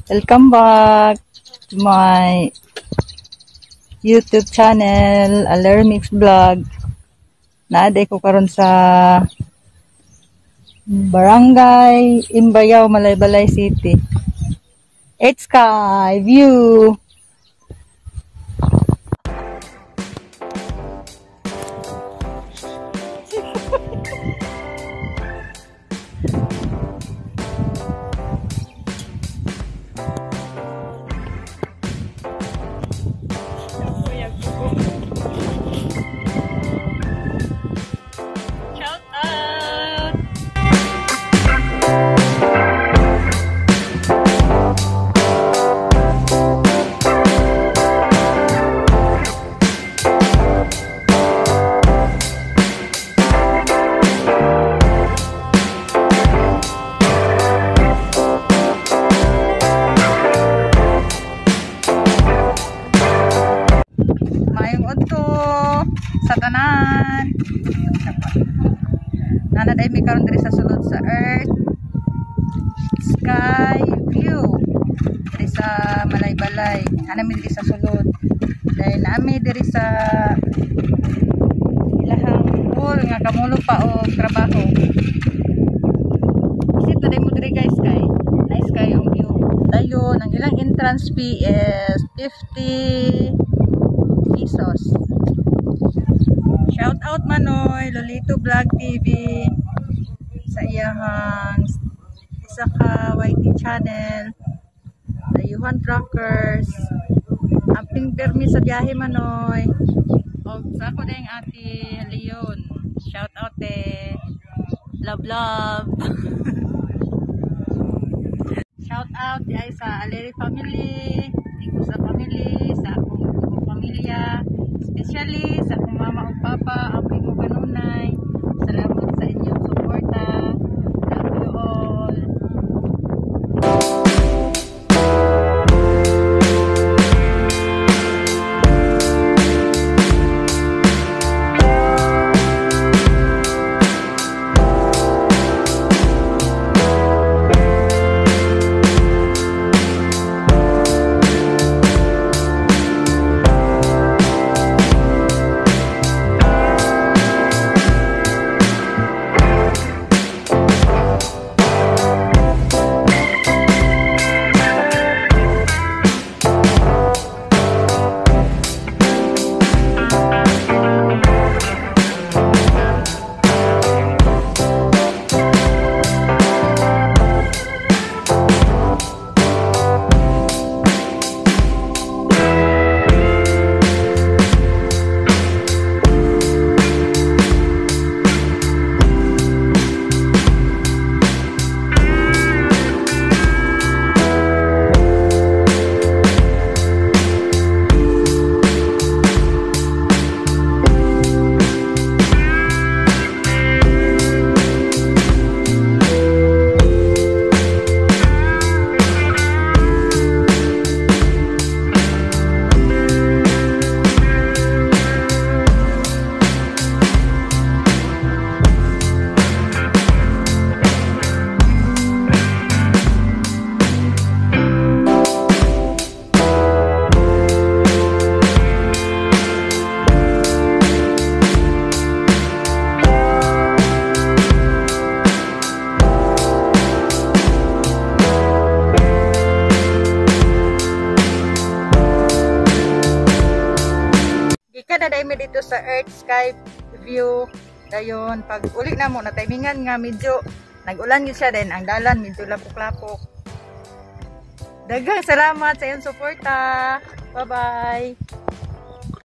Welcome back to my YouTube channel, Alere Mix Vlog. Naaday ko karon sa Barangay Imbayaw, Malaybalay City. Earthsky view. Sa tanan nanaday mi karon diri sa sulod sa Earth Sky view diri sa Malaybalay. Anami diri sa sulod dahil nami diri sa ilahang pool nga kamulo pa og trabaho. Isip na mo diri guys kay nice kay ang view. Dayon ang ilang entrance fee is 50 pesos. Shout out Manoy, Lolito Vlog TV sa iyahang isa ka YT channel, Dayuhan Truckers. Amping permi sa biyahe Manoy. O sa ako na yung ate Leon. Shout out love love. Shout out ay sa Alere family, Tigo sa family, sa akong pamilya. Especially sa akong mama o papa, ang mga kanunay. Salamat sa inyong suporta. Love you all. Daday mi dito sa Earthsky view. Dayon pag uli na mo na timingan nga medyo nag-ulan gyud siya din ang dalan medyo lapok-lapok. Daghang salamat sa iyong suporta. Bye-bye.